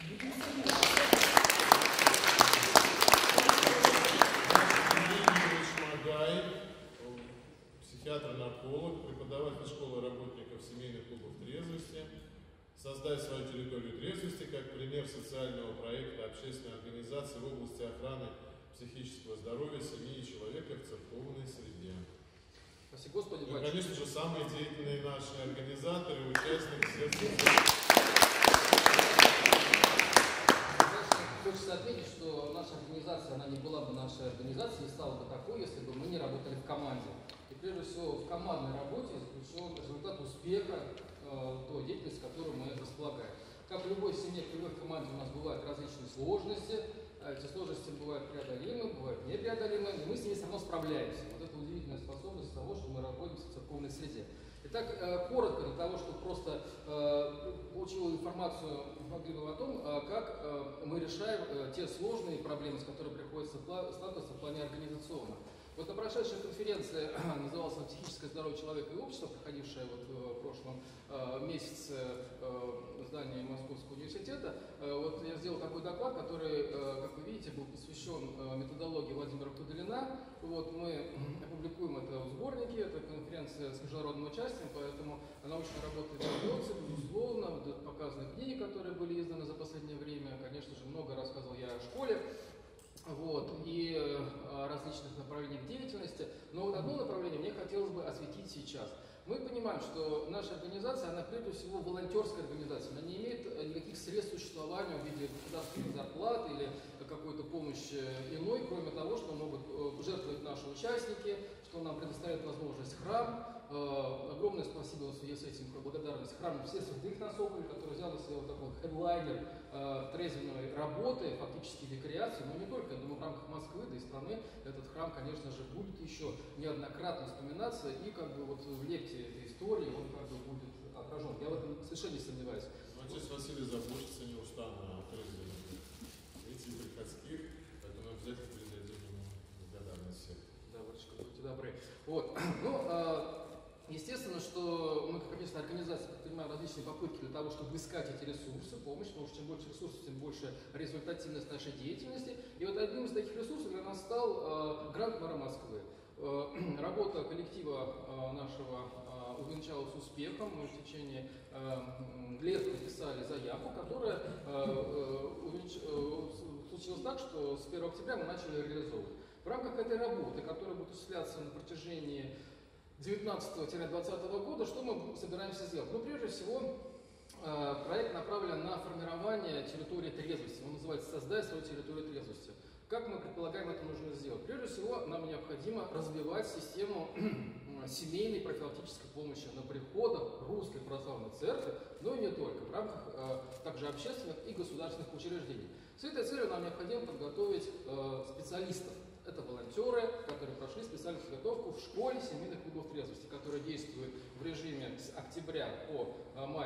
Психиатр-нарколог, преподаватель школы работников семейных клубов трезвости. Создать свою территорию трезвости как пример социального проекта общественной организации в области охраны психического здоровья семьи и человека в церковной среде. Спасибо, Господи, и, конечно же, самые деятельные наши организаторы, участники сердца. Хочется отметить, что наша организация, она не была бы нашей организацией, не стала бы такой, если бы мы не работали в команде. И прежде всего в командной работе заключен результат успеха той деятельности, которую мы располагаем. Как в любой семье, в любой команде у нас бывают различные сложности. Эти сложности бывают преодолимы, бывают непреодолимы, но мы с ними все равно справляемся. Вот это удивительная способность того, что мы находимся в церковной среде. Итак, коротко, для того, чтобы просто получил информацию могли бы о том, как мы решаем те сложные проблемы, с которыми приходится сталкиваться в плане организационного. Вот на прошедшей конференции, называлась она «Психическое здоровье человека и общества», проходившая вот в прошлом месяце в здании Московского университета, вот я сделал такой доклад, который, как вы видите, был посвящен методологии Владимира Куделина. Вот мы опубликуем это в сборнике, это конференция с международным участием, поэтому научная работа ведется, безусловно, вот показаны книги, которые были изданы за последнее время, конечно же, много рассказывал я о школе. Вот, и различных направлениях деятельности. Но вот одно направление мне хотелось бы осветить сейчас. Мы понимаем, что наша организация, она прежде всего волонтерская организация. Она не имеет никаких средств существования в виде государственной зарплаты или какой-то помощи иной, кроме того, что могут жертвовать наши участники, что нам предоставляет возможность храм. Огромное спасибо в связи с этим, благодарность храму всех святых на Соколе, который взял на себя вот такой хедлайнер трезвенной работы, фактически рекреации, но не только, я думаю, в рамках Москвы, да и страны, этот храм, конечно же, будет еще неоднократно вспоминаться, и как бы вот в лекте этой истории он как бы будет отражен. Я в этом совершенно не сомневаюсь. Отец Василий заботится неустанно о трезвенных этих приходских, поэтому обязательно передадим ему благодарность всех. Да, батюшка, будьте добры. Вот. Ну, естественно, что мы, как местная организация, предпринимаем различные попытки для того, чтобы искать эти ресурсы, помощь, потому что чем больше ресурсов, тем больше результативность нашей деятельности. И вот одним из таких ресурсов для нас стал грант мэра Москвы. Работа коллектива нашего увенчалась успехом. Мы в течение лет написали заявку, которая случилось так, что с 1 октября мы начали реализовывать. В рамках этой работы, которая будет осуществляться на протяжении 19-20 года, что мы собираемся сделать? Ну, прежде всего, проект направлен на формирование территории трезвости. Он называется «Создай свою территорию трезвости». Как мы предполагаем, это нужно сделать? Прежде всего, нам необходимо развивать систему семейной профилактической помощи на приходах Русской Православной Церкви, но и не только, в рамках также общественных и государственных учреждений. С этой целью нам необходимо подготовить специалистов. Это волонтеры, которые прошли специальную подготовку в школе семейных клубов трезвости, которая действует в режиме с октября по май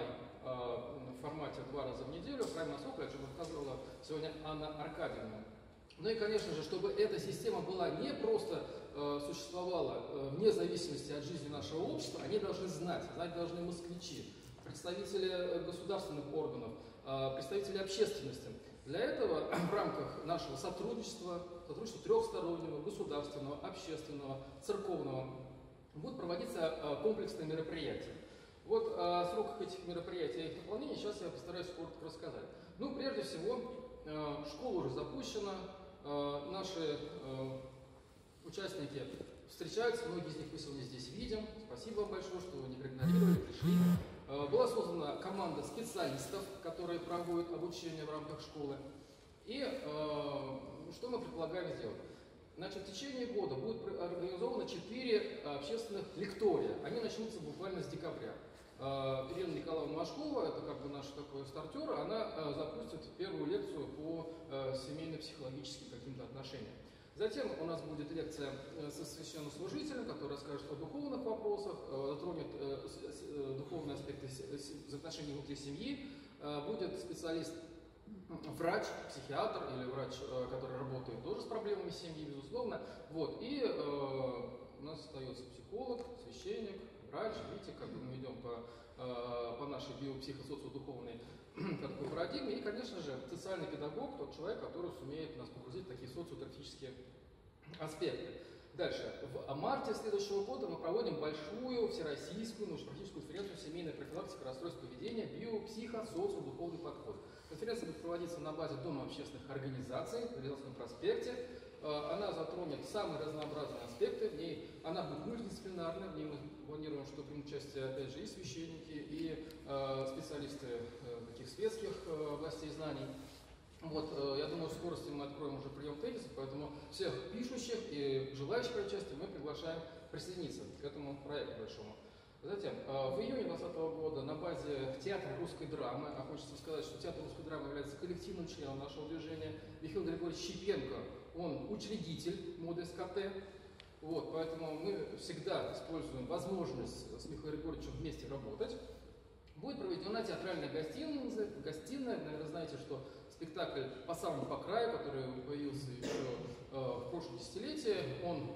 в формате 2 раза в неделю. В храме на Соколе, о чем рассказывала сегодня Анна Аркадьевна. Ну и, конечно же, чтобы эта система была не просто существовала вне зависимости от жизни нашего общества, они должны знать должны москвичи, представители государственных органов, представители общественности. Для этого в рамках нашего сотрудничества трехстороннего, государственного, общественного, церковного, будут проводиться комплексные мероприятия. Вот о сроках этих мероприятий и их наполнения сейчас я постараюсь коротко рассказать. Ну, прежде всего, школа уже запущена, наши участники встречаются, многие из них мы сегодня здесь видим. Спасибо вам большое, что вы не проигнорировали, пришли. Была создана команда специалистов, которые проводят обучение в рамках школы. И что мы предполагаем сделать? Значит, в течение года будет организовано 4 общественных лектория. Они начнутся буквально с декабря. Ирина Николаевна Машкова, это как бы наш такой стартер, она запустит первую лекцию по семейно-психологическим каким-то отношениям. Затем у нас будет лекция со священнослужителем, который расскажет о духовных вопросах, затронет духовные аспекты взаимоотношений внутри семьи. Будет специалист, врач, психиатр или врач, который работает тоже с проблемами семьи, безусловно. Вот. И у нас остается психолог, священник, врач. Видите, как мы идем по нашей биопсихосоциодуховной такой парадигме. И, конечно же, социальный педагог, тот человек, который сумеет нас погрузить в такие социотрофические аспекты. Дальше. В марте следующего года мы проводим большую всероссийскую научно-практическую конференцию «Семейная профилактика расстройств поведения. Био, психо, социо, духовный подход». Конференция будет проводиться на базе Дома общественных организаций в Рязанском проспекте. Она затронет самые разнообразные аспекты. В ней она будет мультидисциплинарной. В ней мы планируем, что примут участие, опять же, и священники, и специалисты таких светских областей знаний. Вот, я думаю, в скорости мы откроем уже прием тезисов, поэтому всех пишущих и желающих принять участие мы приглашаем присоединиться к этому проекту большому. Затем, в июне 2020 года на базе театра русской драмы, а хочется сказать, что театр русской драмы является коллективным членом нашего движения, Михаил Григорьевич Щепенко, он учредитель моды СКТ, вот, поэтому мы всегда используем возможность с Михаилом Григорьевичем вместе работать. Будет проведена театральная гостиная, наверное, знаете, что спектакль «По самому по краю», который появился еще в прошлом десятилетии, он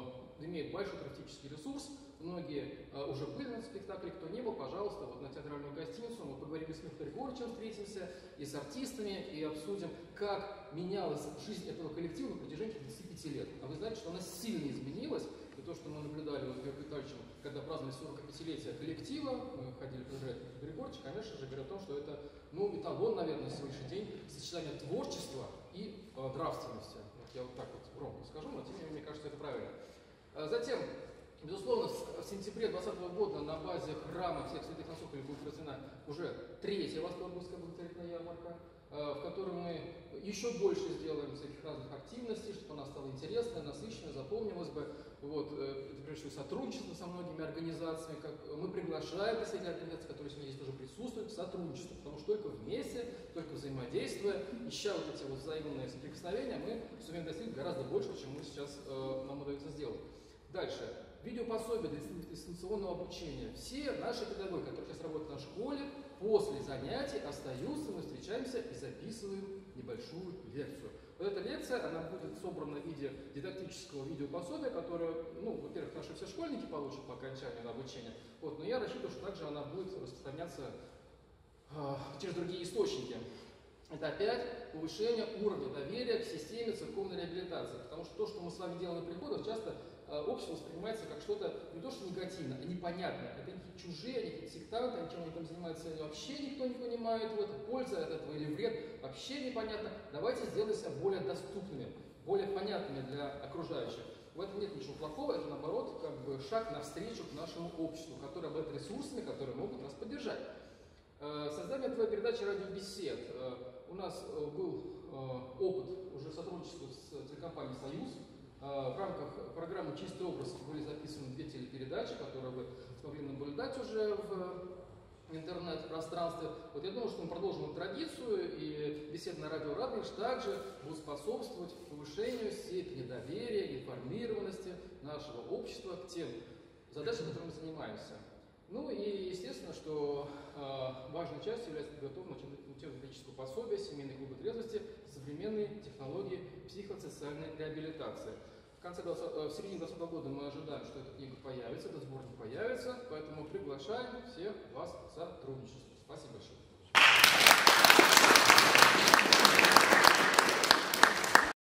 имеет большой практический ресурс. Многие уже были на спектакле, кто не был, пожалуйста, вот на театральную гостиницу. Мы поговорим с Михаилом Григорьевичем, встретимся и с артистами, и обсудим, как менялась жизнь этого коллектива на протяжении 35 лет. А вы знаете, что она сильно изменилась. И то, что мы наблюдали вот с Георгием Витальевичем, когда праздновали 45-летие коллектива, мы ходили поздравлять Михаила Григорьевича, конечно же, говорят о том, что это, ну, эталон, наверное, на сегодняшний день сочетания творчества и нравственности. Вот я вот так вот громко скажу, но тем не менее, мне кажется, это правильно. Затем, безусловно, в сентябре 2020 года на базе храма всех святых на Соколе будет проведена уже третья Восторговская благотворительная ярмарка, в которой мы еще больше сделаем всяких разных активностей, чтобы она стала интересной, насыщенной, запомнилась бы. Вот, это прежде всего сотрудничество со многими организациями. Как мы приглашаем представителей организаций, которые сегодня здесь тоже присутствуют, к сотрудничеству, потому что только вместе, только взаимодействуя, ища вот эти вот взаимные соприкосновения, мы сумеем достичь гораздо больше, чем мы сейчас нам удается сделать. Дальше. Видеопособие для дистанционного обучения. Все наши педагоги, которые сейчас работают на школе, после занятий остаются, мы встречаемся и записываем небольшую лекцию. Вот эта лекция, она будет собрана в виде дидактического видеопособия, которое, ну, во-первых, наши все школьники получат по окончанию обучения, вот, но я рассчитываю, что также она будет распространяться через другие источники. Это опять повышение уровня доверия к системе церковной реабилитации, потому что то, что мы с вами делаем на приходах, часто общество воспринимается как что-то не то что негативное, а непонятное. Это какие-то чужие, они какие-то сектанты, они чем они там занимаются, вообще никто не понимает, вот, польза от этого или вред, вообще непонятно. Давайте сделаем себя более доступными, более понятными для окружающих. В этом нет ничего плохого, это наоборот как бы шаг навстречу к нашему обществу, которое обладает ресурсами, которые могут нас поддержать. Создание твоей передачи «Радиобесед». У нас был опыт уже сотрудничества с телекомпанией «Союз». В рамках программы «Чистый образ» были записаны 2 телепередачи, которые вы смогли наблюдать уже в интернет-пространстве. Вот я думаю, что мы продолжим эту традицию, и беседы на радио «Радвиш» также будут способствовать повышению степени доверия, информированности нашего общества к тем задачам, которыми мы занимаемся. Ну и естественно, что важной частью является подготовка учебно-методического пособия «Семейные клубы трезвости. Современные технологии психосоциальной реабилитации». В середине 2020 года мы ожидаем, что эта книга появится, этот сборник появится, поэтому приглашаем всех вас к сотрудничеству. Спасибо большое.